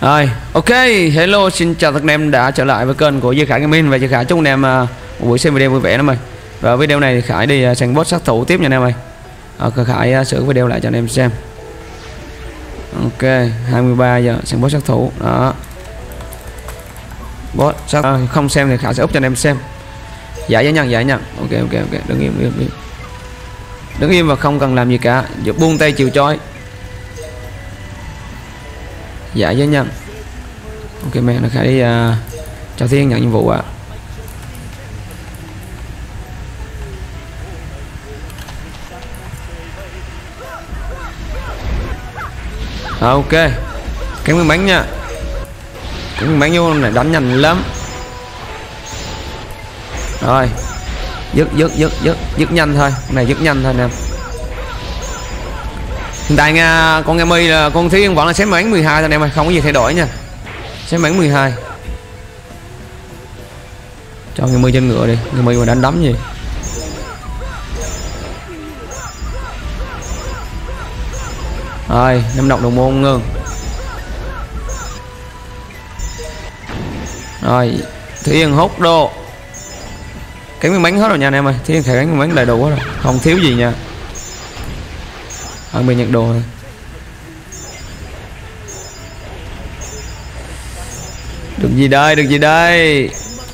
Rồi, ok, hello, xin chào tất cả anh em đã trở lại với kênh của Duy Khải Gaming. Và Duy Khải chúc anh em một buổi xem video vui vẻ em ơi. Và video này thì Khải đi sang boss sát thủ tiếp nha anh em ơi. Khải sửa video lại cho anh em xem. Ok, 23 giờ sang boss sát thủ đó. Boss sát không xem thì Khải sẽ úp cho anh em xem. Giải nhân. Ok, đứng im. Đứng im và không cần làm gì cả, giờ buông tay chịu trói. Giải nhân. Ok mẹ nó Khải đi cho Thiên nhận nhiệm vụ ạ. Ok, cái miếng bánh nha, cái miếng bánh vô này đánh nhanh lắm. Rồi dứt nhanh thôi, cái này dứt nhanh thôi nè. Hiện tại nha, con Gammy là con Thiên vẫn là xếp bánh 12 thôi em ơi, không có gì thay đổi nha. Xếp bánh 12. Cho Gammy trên ngựa đi, Gammy mà đánh đấm gì. Rồi, 5 độc đồng môn ngưng. Rồi, Thiên hút đồ. Cái miếng bánh hết rồi nha anh em ơi, Thiên khải miếng bánh đầy đủ hết rồi, không thiếu gì nha. Mình nhận đồ này. Được gì đây?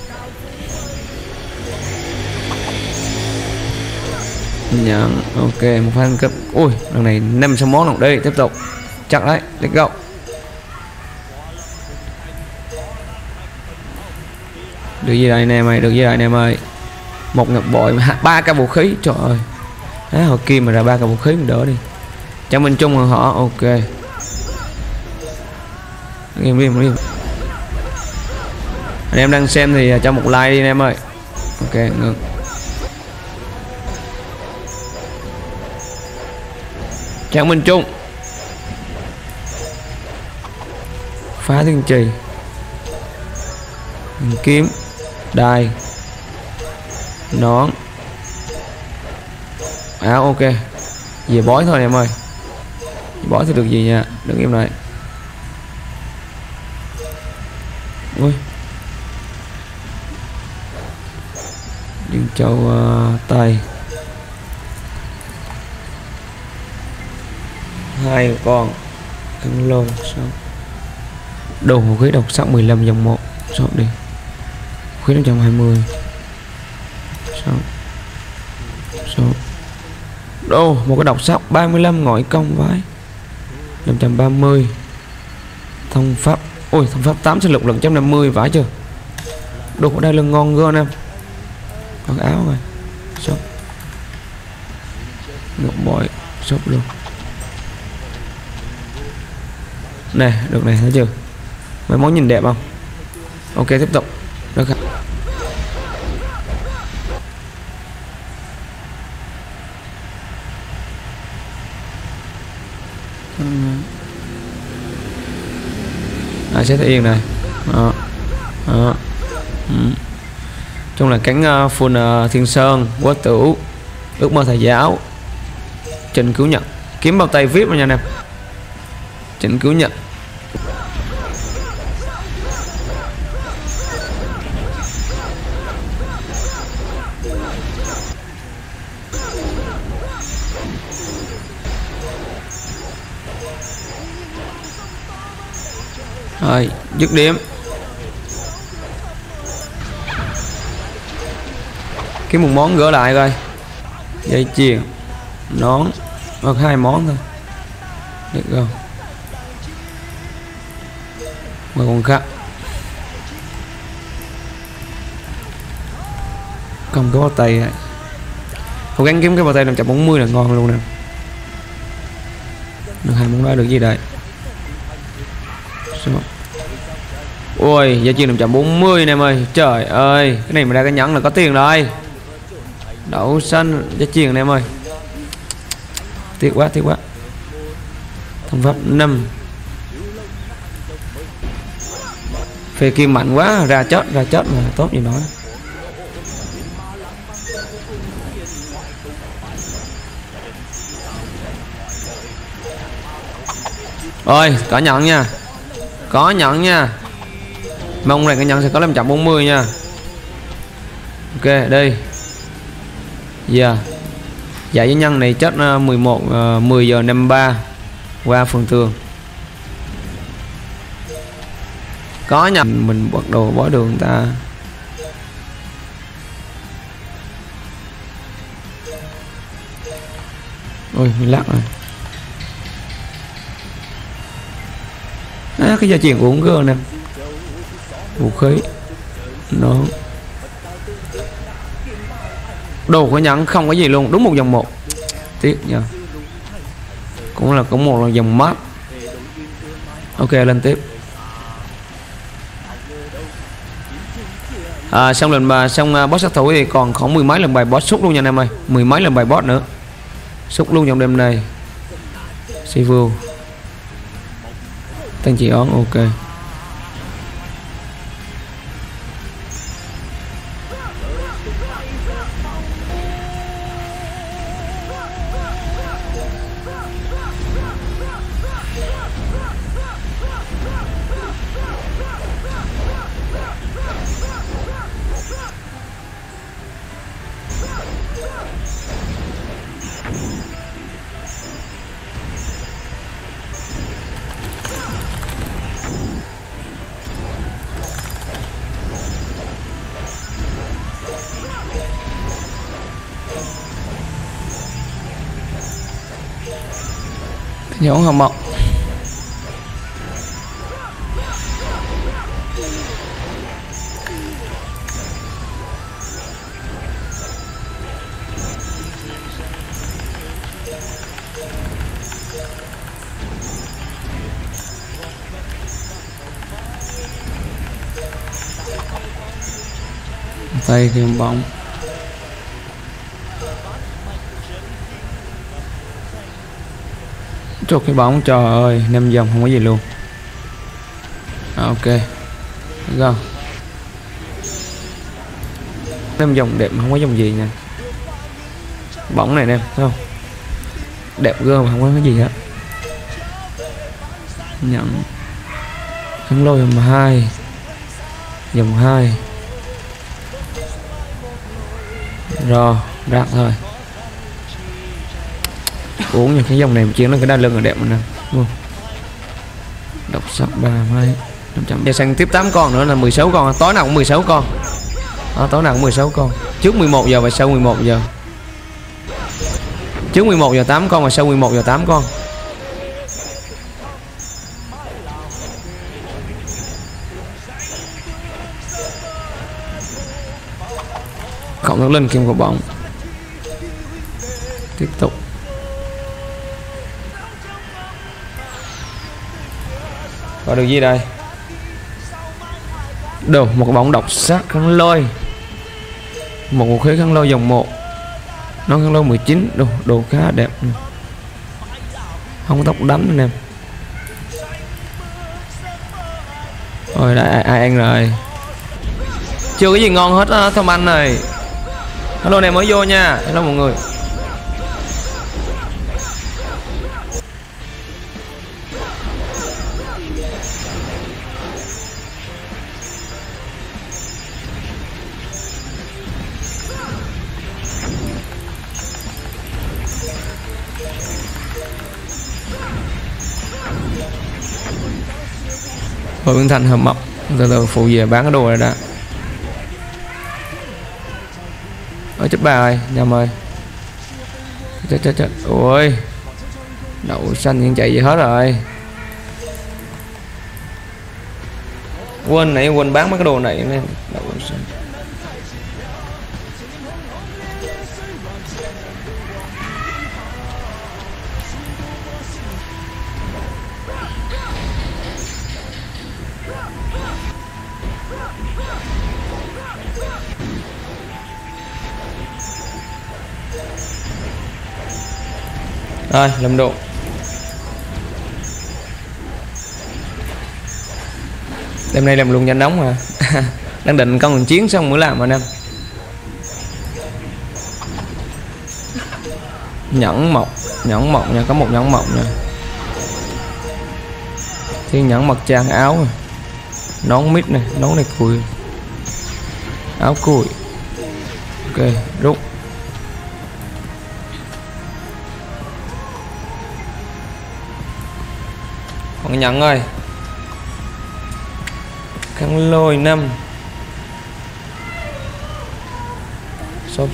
Nhận, ok, một phát cấp. Ui, lần này 500 món rồi đây, tiếp tục. Chắc đấy, let's go. Được gì đây anh em ơi, một ngọc bội, 3 cái vũ khí, trời ơi. Đấy, hồi kim mà ra 3 cái vũ khí mình đỡ đi. Chẳng bên chung hơn họ, ok. Nghiêm. Anh em đang xem thì cho một like đi anh em ơi. Ok, ngừng. Chẳng bên chung. Phá thiên trì. Kiếm. Đai. Nón. Ok. Về bói thôi em ơi. Bói thì được gì nha, đừng im này. Ui. Dương châu tay. 2 con. Cân lô. Đồ vũ khí độc sắc 15 dòng 1. Shop đi. Vũ khí 520. Shop. Đồ, một cái độc sắc 35 ngõi công vái 530. Thông pháp. Ôi, thông pháp 8 sinh lực lần 150 vãi chưa. Đồ ở đây là ngon gơn em. Còn áo rồi. Shop. Ngọc bội. Shop luôn. Nè, được này thấy chưa. Mấy món nhìn đẹp không. Ok, tiếp tục. Được. Sẽ yên này. Trong là cánh full Thiên Sơn, Quá Tử, Ước mơ thầy giáo, Trịnh Cứu Nhật, kiếm bao tay VIP nha anh em. Trịnh Cứu Nhật. Rồi, dứt điểm. Kiếm một món gỡ lại coi. Dây chuyền, nón, hoặc 2 món thôi. Được không? Và còn khác. Không có bao tay này. Cố gắng kiếm cái bao tay 540 là ngon luôn nè. Được 2 món đó, được gì đây? Ôi, giá trị 540 anh em ơi. Trời ơi, cái này mà ra cái nhẫn là có tiền rồi. Đậu xanh giá trị anh em ơi. Tiếc quá. Thông pháp 5. Phê kim mạnh quá, ra chết mà tốt gì nói. Rồi, cả nhận nha. Có nhẫn nha. Mong rằng cái nhẫn sẽ có 540 nha. Ok đi. Giờ giải nhân này chết 10 giờ 53 qua phường tường. Có nhẫn mình bắt đầu bỏ đường người ta. Ôi mình lắc rồi. Cái gia truyền uống cơ nè. Vũ khí nó đồ của nhẫn không có gì luôn, đúng một dòng một. Tiếc nha. Cũng một dòng mát. Ok lên tiếp. Xong lần xong boss sát thủ thì còn khoảng 10 mấy lần bài boss xúc luôn nha anh em ơi. 10 mấy lần bài boss nữa. Xúc luôn trong đêm này. Sivu tăng trị ón ok. Nhõng hầm mọc. Tay game bóng. Chốt cái bóng, trời ơi 5 dòng không có gì luôn. Ok go. 5 dòng đẹp không có dòng gì nha. Bóng này nè thấy không, đẹp gơ mà không có cái gì hết. Nhận kháng lôi dòng 2, dòng 2 rồi rạc thôi. Uống như cái dòng này một chiến nó cái đa lưng là đẹp mà nè. Độc sắc 3 mấy 500. Giờ sang tiếp 8 con nữa là 16 con. Tối nào cũng 16 con. Tối nào cũng 16 con. Trước 11 giờ và sau 11 giờ. Trước 11 giờ 8 con và sau 11 giờ 8 con. Cộng thức lên kim của bóng. Tiếp tục. Có được gì đây? Đồ một cái bóng độc sắc kháng lôi. Một vũ khí kháng lôi dòng 1. Nó kháng lôi 19. Đồ khá đẹp. Không có tóc đánh anh em. Rồi đã ai ăn rồi. Chưa cái gì ngon hết á Thông Anh này. Hello này mới vô nha. Hello mọi người. Hội Nguyễn Thành hầm mập từ từ phụ về bán cái đồ này đã. Ôi chết bà ơi, nhầm ơi. Chết. Ôi. Đậu xanh những chạy gì hết rồi. Quên bán mấy cái đồ này nên đậu xanh. Rồi, làm độ. Đêm nay làm luôn nhanh nóng mà. Đang định con chiến xong mới làm mà em. Nhẫn mộc nha, có một nhẫn mộc nha. Thiên nhẫn mặc trang áo này. Nón mít này, nón này cùi. Áo cùi. Ok, rút. Còn nhận ơi. Khăn lôi 5. Shop.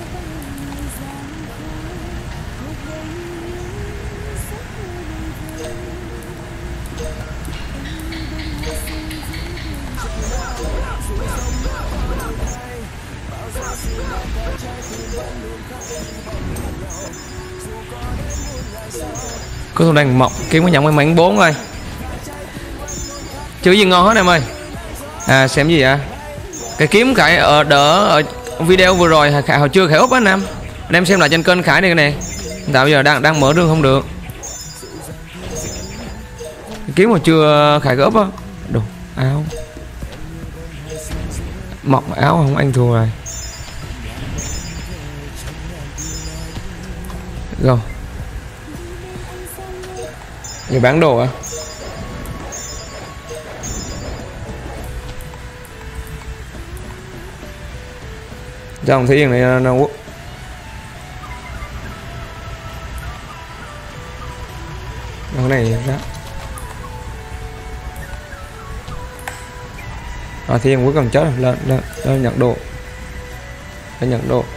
Có tôi đang mọc kiếm cái nhận may mắn 4 ơi. Chưa gì ngon hết em ơi. À xem gì vậy? Cái kiếm Khải ở đỡ ở video vừa rồi Khải hồi chưa Khải úp á anh em xem lại trên kênh Khải này nè. Tại bây giờ đang mở đường không được. Cái kiếm hồi chưa Khải úp á. Đồ áo. Mọc áo không anh thua rồi. Rồi. Người bán đồ à? Dòng thấy này nó cái này ra. Thiên cuối cùng chết rồi. Lên nhận đồ. Lên nhận đồ.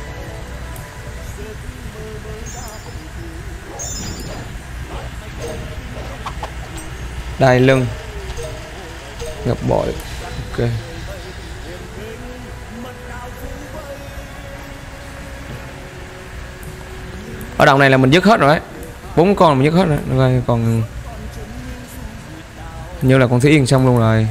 Đai lưng. Ngập bội. Ok. Ở đồng này là mình dứt hết rồi đấy. 4 con mình dứt hết rồi. Còn hình như là con Thúy Yên xong luôn rồi.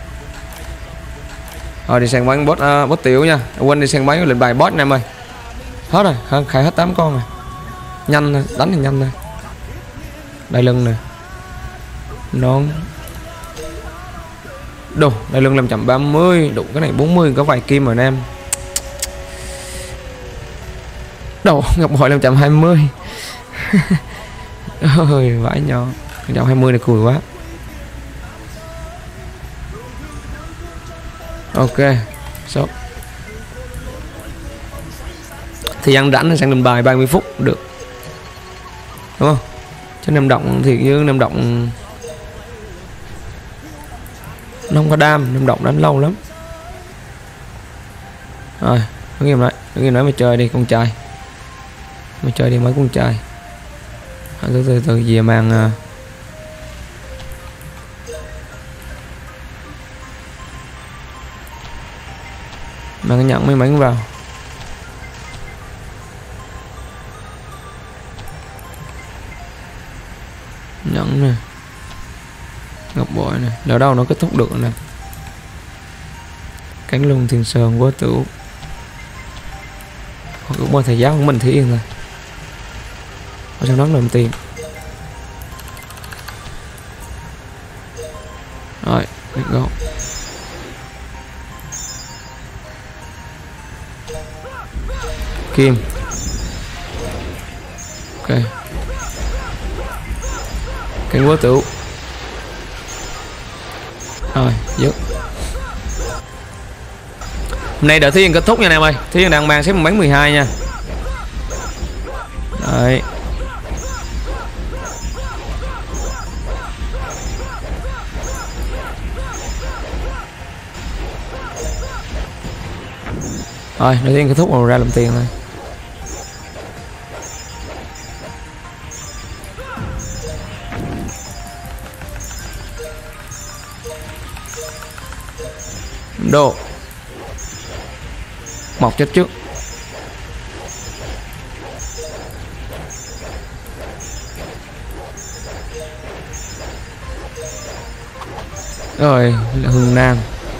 Rồi đi sang bán boss tiểu nha. Quên đi sang bán lệnh bài boss em ơi. Hết rồi, khai hết 8 con rồi. Nhanh thôi, đánh thì nhanh thôi. Đai lưng nè. Nón. Đồ, đai lưng 530, đụng cái này 40 có vài kim rồi anh em. Đồ, ngọc bội 520. Ôi vãi nhỏ. 520 này cùi quá. Ok, shop. Thì ăn rảnh sang lên bài 30 phút được. Đúng không? Chứ Nam Động thì như Nam Động nó không có đam, Nam Động đánh lâu lắm. Rồi, đứng im lại mày chơi đi con trai. Mày chơi đi mấy con trai. Từ về mang cái nhận mấy bánh vào. Nhẫn nè. Ngọc bội này, lỡ đâu nó kết thúc được nè. Cánh lưng Thiên Sơn quá tử. Hoặc cũng thầy giáo của mình Thúy Yên rồi. Ở trong đó làm tiền. Rồi, let's go. Kim. Ok. Cánh quá tử. Rồi, dứt. Hôm nay đợi Thúy Yên kết thúc nha anh em ơi. Thúy Yên đang mang xếp một bánh 12 nha. Đấy. Rồi, đợi Thúy Yên kết thúc rồi ra làm tiền thôi. Đồ. Mọc chết trước. Rồi, Hương Nam.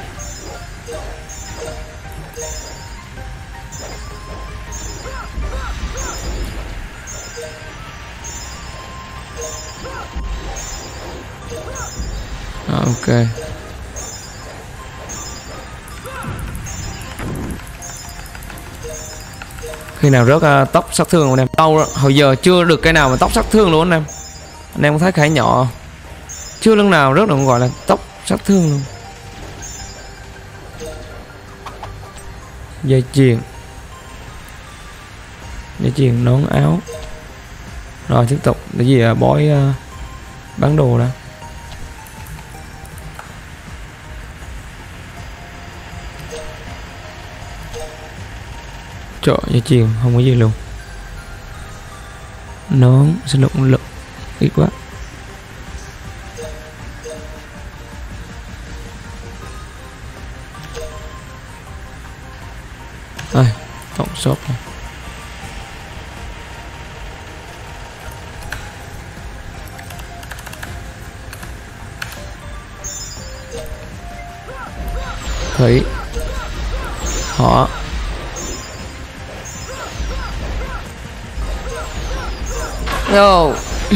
Ok. Khi nào rớt tốc sát thương anh em. Đâu hồi giờ chưa được cái nào mà tốc sát thương luôn anh em. Anh em có thấy Khải nhỏ Chưa lần nào rất là gọi là tốc sát thương luôn. Dây chuyền, nón áo. Rồi tiếp tục cái gì à, bói bán đồ đó. Trời, dây chuyền không có gì luôn. Nón sinh lực ít quá. Đây, tổng shop này. Thủy họ Yo.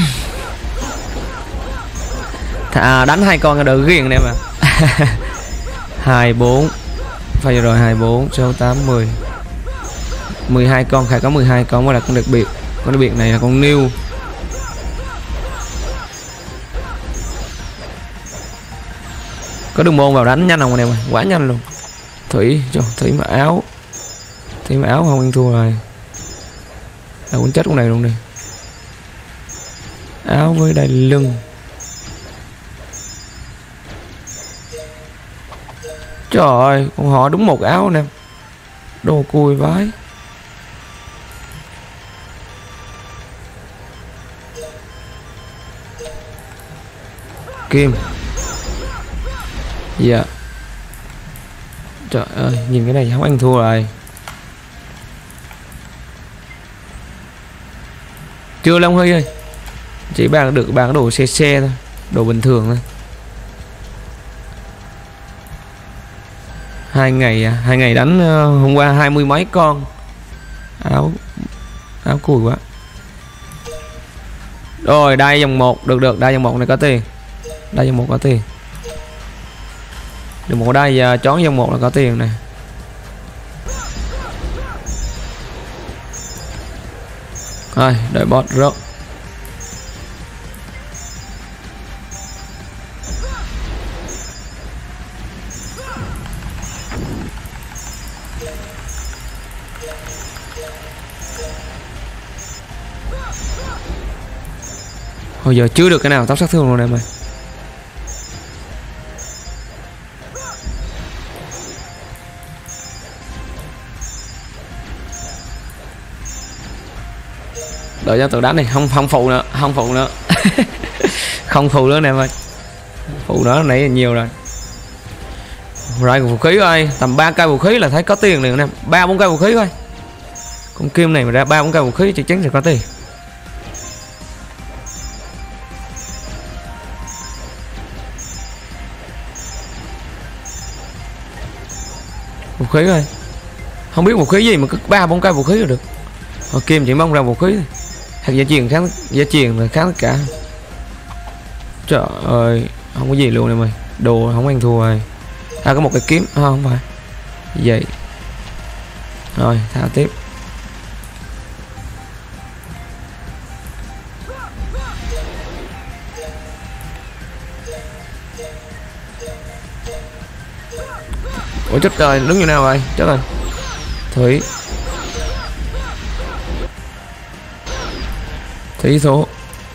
Đánh 2 con đỡ ghiền này mà. 24 phải rồi, 24 6 8 10 12 con, phải có 12 con mới là con đặc biệt. Con đặc biệt này là con new. Có đường môn vào đánh nhanh không anh em ơi, quá nhanh luôn. Thủy mà áo không ăn thua rồi. Là cũng chết con này luôn đi. Áo với đai lưng. Trời ơi, con họ đúng một áo nè. Đồ cùi vái. Kim. Dạ. Trời ơi, nhìn cái này không ăn thua rồi. Chưa Long Huy ơi. Chỉ bán được bán đồ xe thôi, đồ bình thường thôi. 2 ngày đánh hôm qua 20 mấy con. Áo cùi quá. Rồi đai dòng 1 được, đai dòng 1 này có tiền. Đai dòng 1 có tiền. Được một đai chón dòng 1 là có tiền này. Rồi, đợi bot rớt. Hồi giờ chưa được cái nào tóc sát thương luôn em ơi. Đợi cho tự đánh này, không phụ nữa. Không phụ nữa em ơi. Phụ đó nãy nhiều rồi. Rồi vũ khí ơi, tầm 3 cây vũ khí là thấy có tiền liền em. 3-4 cây vũ khí thôi. Con kim này mà ra 3-4 cây vũ khí chắc chắn sẽ có tiền. Vũ khí ơi, không biết vũ khí gì mà cứ 3-4 cây vũ khí là được. Kim chỉ mong ra vũ khí thôi. Hạt giá truyền là kháng tất cả. Trời ơi, không có gì luôn em ơi. Đồ không ăn thua rồi. Có một cái kiếm, không phải vậy. Rồi thả tiếp. Ủa chết rồi, đứng như nào rồi, chết rồi. Thủy số.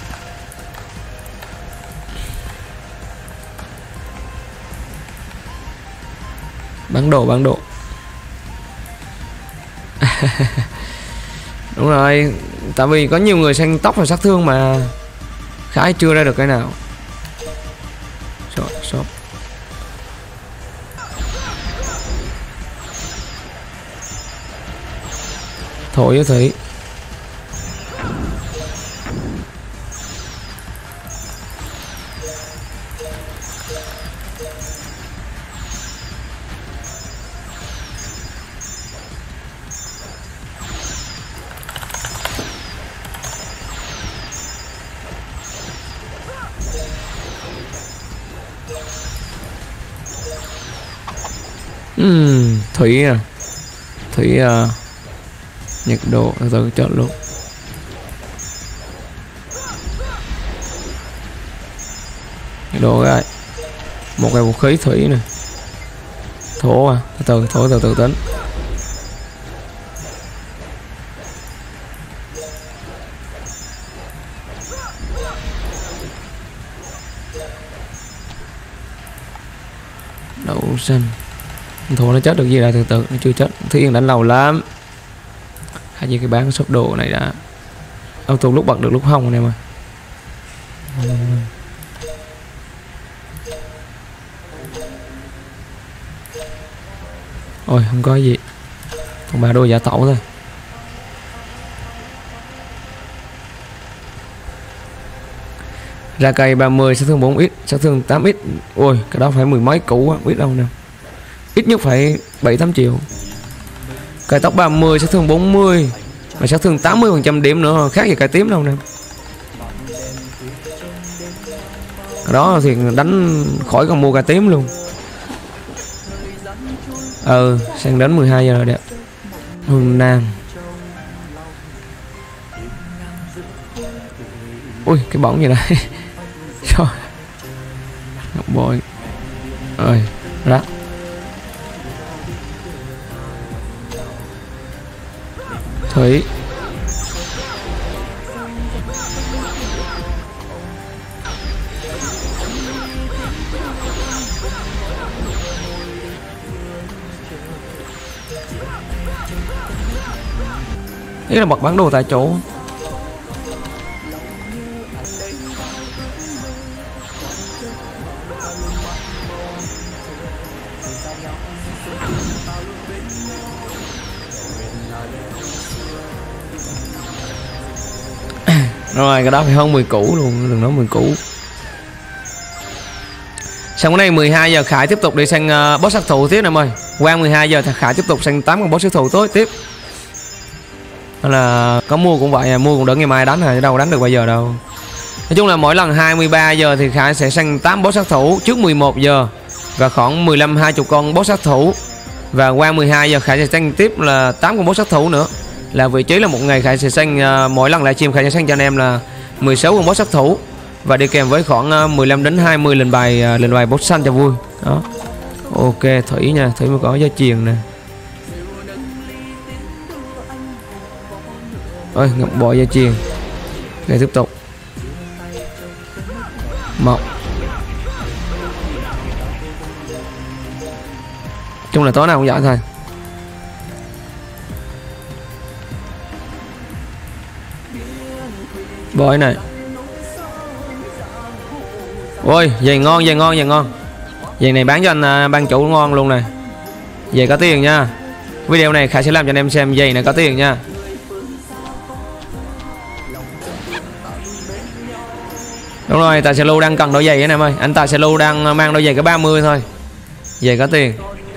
Bán đồ Đúng rồi, tại vì có nhiều người xanh tóc và sát thương mà Khải chưa ra được cái nào. Shop. Thổi với Thủy. Thủy nhiệt độ từ chọn luôn. Nhiệt đồ rồi. Một cái vũ khí thủy nè. Thổ à, từ từ tính. Đậu xanh. Thổ nó chết được gì đây, từ từ nó chưa chết. Thiên đánh lâu lắm. Hay gì cái bán shop đồ này đã auto lúc bật được lúc không anh em ơi. Ôi không có gì. Còn 3 đôi giả tẩu thôi. Ra cây 30 sát thương 4x, sát thương 8x. Ôi cái đó phải mười mấy củ á, biết đâu nè. Ít nhất phải 7-8 triệu. Cây tóc 30 sát thương 40 mà sát thương 80% điểm nữa, khác gì cây tím đâu nè. Cái đó thì đánh khỏi còn mua cây tím luôn. Sang đến 12 giờ rồi đẹp. Hương Nam. Ui cái bóng gì đây. Trời. Ngọc bội. Ơi rác. Thủy. Ý là bật bán đồ tại chỗ. Rồi cái đó phải hơn 10 củ luôn, đừng nói 10 củ. Xong cái này 12 giờ Khải tiếp tục đi sang boss sát thủ tiếp em ơi. Qua 12 giờ thì Khải tiếp tục sang 8 con boss sát thủ tối tiếp. Nên là có mua cũng vậy, mua cũng đỡ ngày mai đánh rồi, đâu đánh được bây giờ đâu. Nói chung là mỗi lần 23 giờ thì Khải sẽ sang 8 boss sát thủ trước 11 giờ và khoảng 15-20 con boss sát thủ. Và qua 12 giờ Khải sẽ sang tiếp là 8 con boss sát thủ nữa. Là vị trí là một ngày Khải sẽ sang mỗi lần livestream Khải sẽ sang cho anh em là 16 con boss sát thủ và đi kèm với khoảng 15 đến 20 lần bài boss xanh cho vui. Đó. Ok, Thủy nha, Thủy mới có giá truyền nè. Ôi, ngọc bội giá truyền. Để tiếp tục. Mọc. Chung là tối nào cũng giỏi thôi. Bội này. Ôi, giày ngon, giày ngon, giày ngon. Giày này bán cho anh ban chủ ngon luôn này. Giày có tiền nha. Video này Khải sẽ làm cho anh em xem giày này có tiền nha. Đúng rồi, Tài Xế Lưu đang cần đôi giày anh em ơi. Anh Tài Xế Lưu đang mang đôi giày cái 30 thôi. Giày có tiền.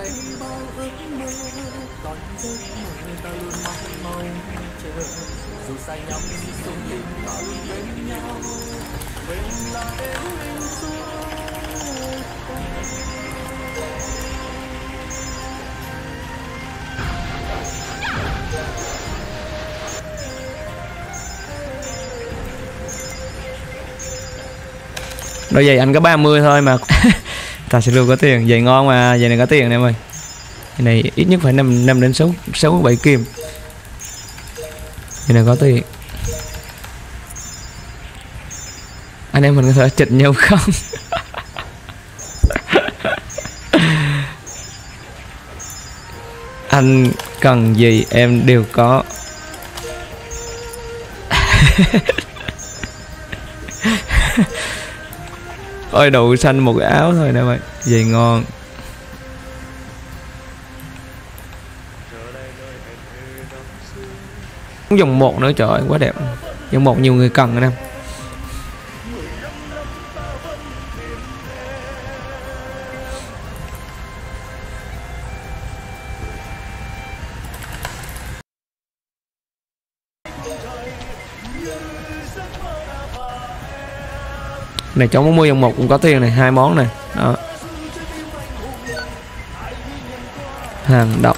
Đôi giày anh có 30 thôi mà. Ta sẽ luôn có tiền, giày ngon mà, giày này có tiền em ơi. Giày này ít nhất phải 5 đến 6 7 kim. Giày này có tiền. Anh em mình có thể chịch nhau không? Anh cần gì em đều có. Ôi đậu xanh một cái áo thôi nè mày. Giày ngon. Dòng 1 nữa trời ơi, quá đẹp. Dòng 1 nhiều người cần anh em. Này cháu muốn mua dòng 1 cũng có tiền này, 2 món này. Đó. Hàng độc.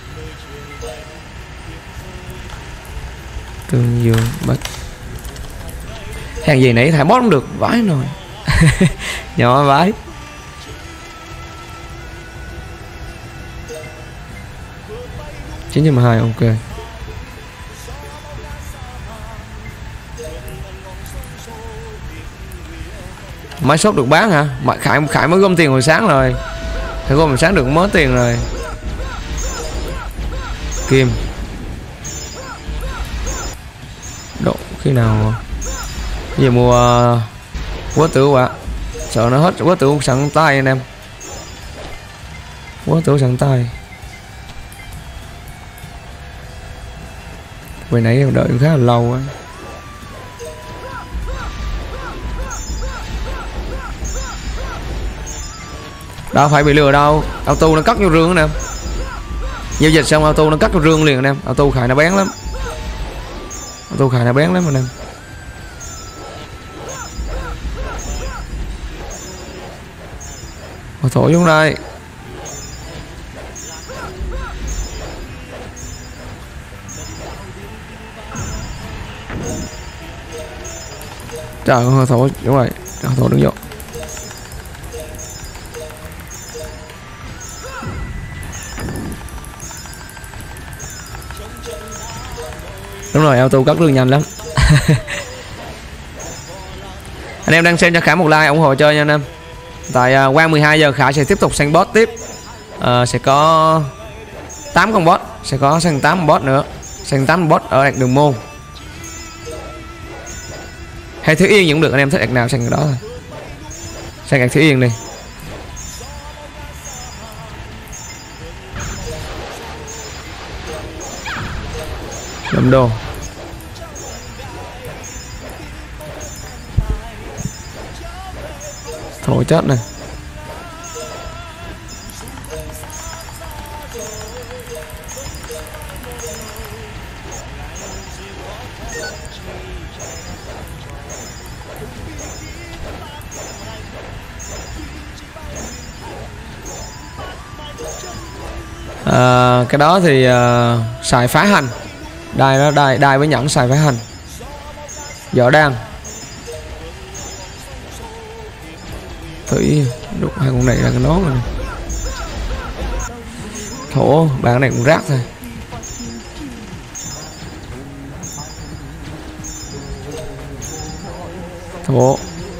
Tương dương bách. Hàng gì nãy thả boss không được, vãi rồi. Nhỏ vãi. Chín hai, ok. Máy shop được bán hả? Khải mới gom tiền hồi sáng rồi. Khải gom hồi sáng được mớ tiền rồi. Kim. Độ khi nào giờ mua quá tử ạ. Sợ nó hết quá tử sẵn tay anh em. Quá tử sẵn tay. Hồi nãy em đợi khá là lâu á. Đâu phải bị lừa đâu. Auto nó cắt vô rương anh em. Giao dịch xong auto nó cắt vô rương liền anh em. Auto Khải nó bén lắm. Auto Khải nó bén lắm anh em. Thổi xuống đây. Trời ơi, thổi đúng rồi. Thổi đứng vô. Đúng rồi, auto cắt rương nhanh lắm. Anh em đang xem cho Khải một like ủng hộ chơi nha anh em. Tại qua 12 giờ Khải sẽ tiếp tục sang boss tiếp. Sẽ có 8 con boss, sẽ có sang 8 boss nữa, sang 8 boss ở đặt đường môn. Hay Thứ Yên cũng được, anh em thích đặt nào sang cái đó thôi. Sang đặt Thứ Yên đi. $5 đô. Thổi chết này. Cái đó thì xài phá hành. Đai đó, đai với nhẫn xài phá hành. Võ đan. Thủy đục hai con này là cái nón rồi. Thổ bạn này cũng rác thôi. Thổ.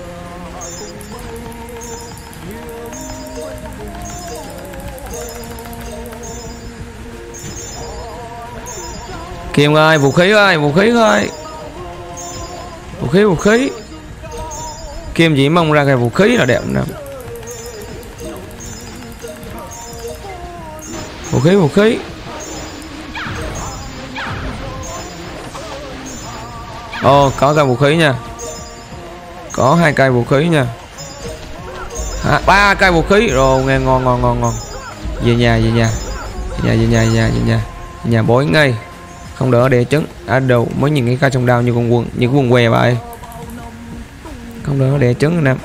Kim ơi, vũ khí ơi, vũ khí ơi. Vũ khí. Kim chỉ mong ra cái vũ khí là đẹp nè. Vũ khí. Ồ, có cái vũ khí nha. Có 2 cây vũ khí nha. 3 cây vũ khí rồi, nghe ngon. Về nhà bối ngay. Không đỡ để trứng. Đầu mới nhìn cái cây trong đao như con quần, như con quần què vậy. Không đỡ để trứng anh em.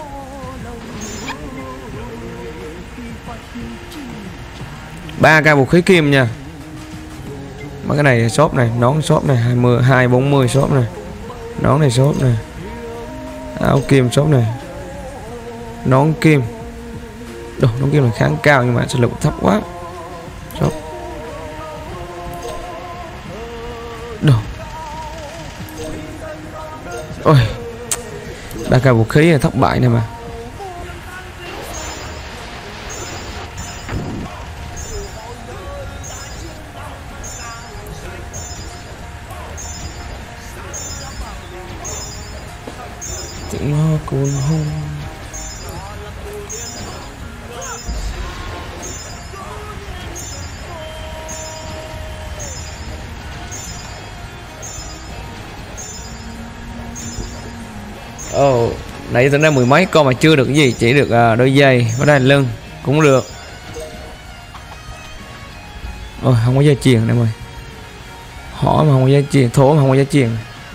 Ba cây vũ khí kim nha. Mấy cái này shop này, nón shop này, 240 shop này. Nón này shop này. Áo kim shop này. Nón kim. Đồ, nón kim là kháng cao nhưng mà sức lực thấp quá. Shop. Đồ. Ôi. Ba cây vũ khí thất bại này mà. Tiếng ho cuốn hôn. Nãy tính ra 10 mấy con mà chưa được cái gì, chỉ được đôi giày với đai lưng cũng được. Ôi không có dây chuyền em ơi. Hỏ mà không có dây chuyền, thổ mà không có dây chuyền.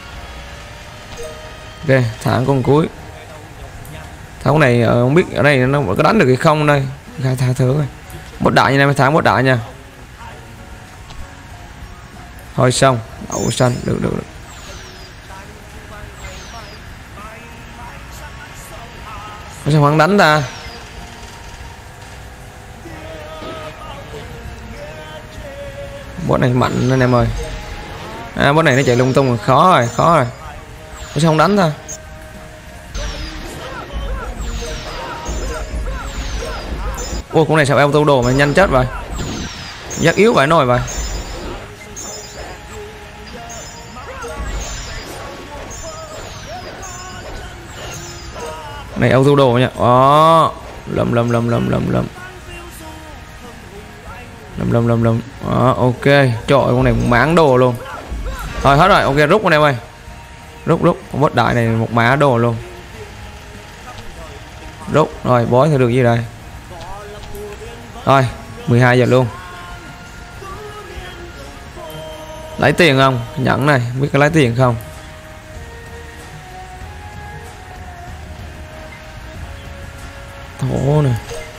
Ok, thả con cuối. Thằng này không biết ở đây nó có đánh được hay không đây. Thả thử rồi. Bốt đại nha em, thả bốt đại nha. Thôi xong, đậu xanh được. Sao hắn đánh ta? Boss này mạnh anh em ơi. Boss này nó chạy lung tung rồi, khó rồi. Sao không đánh ta? Ủa con này sao auto đồ mà nhanh chết vậy? Giác yếu vậy nồi vậy. Này auto đồ nha. Lâm. Ok, trời ơi, con này máng đồ luôn. Thôi hết rồi, ok rút con em ơi. Rút con boss đại này một má đồ luôn. Rút rồi, bói thì được gì đây. Rồi 12 giờ luôn. Lấy tiền không? Nhẫn này, biết có lấy tiền không? Thổ này.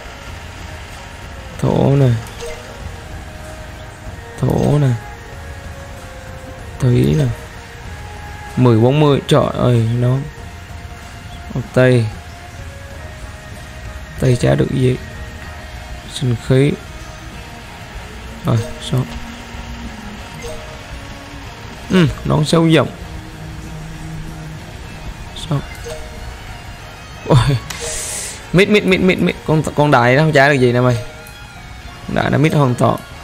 Thủy nè. 10-40, trời ơi nó. Tây chả được gì. Sinh khí. Rồi sao? Nón sâu dòng. Sao? Ôi. Mít con đại nó không trả được gì nè mày. Đại nó mít hoàn toàn.